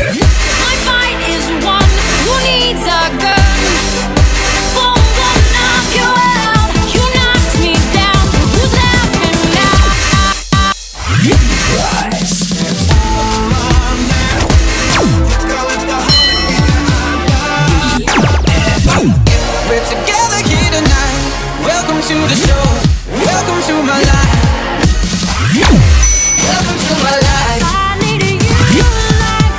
My fight is won. Who needs a gun? Boom, boom, knock you out. You knocked me down. Who's laughing now? We're together here tonight. Welcome to the show. Welcome to my life. Welcome to my life. I need you like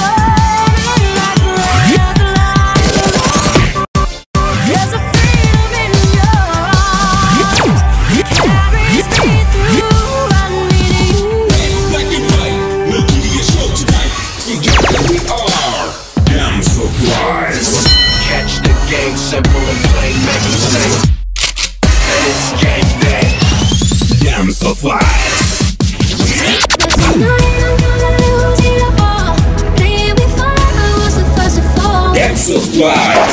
there's a freedom in your arms. Carries me through. I need you. Black and white, we'll give you a show tonight. Together we are Damsel Flies. Catch the game, simple and plain, make you say, and it's game day. Damsel Flies. Damsel Flies.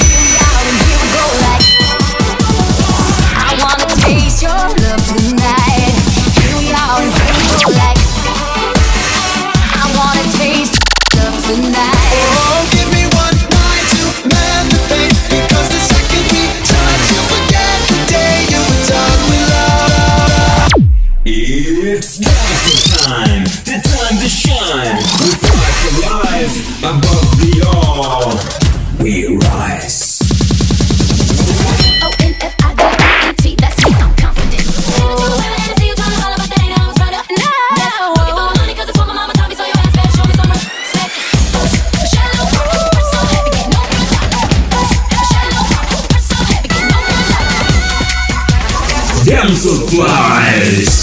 I wanna taste your love tonight. Here we are, and here we go like. I wanna taste love tonight. Oh, give me one night to meditate, because the second we touch, you forget the day you were done with love. It's Damsel time, the time to shine. We fly for life, above the all. We rise. O-N-F-I-D-E-N-T, that's me, I'm confident. Damsel Flies.